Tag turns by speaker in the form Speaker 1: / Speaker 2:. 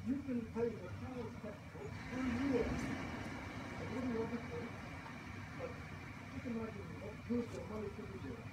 Speaker 1: You've been paying a sales tax for 2 years. I wouldn't want to pay, but just imagine what good your money could be doing.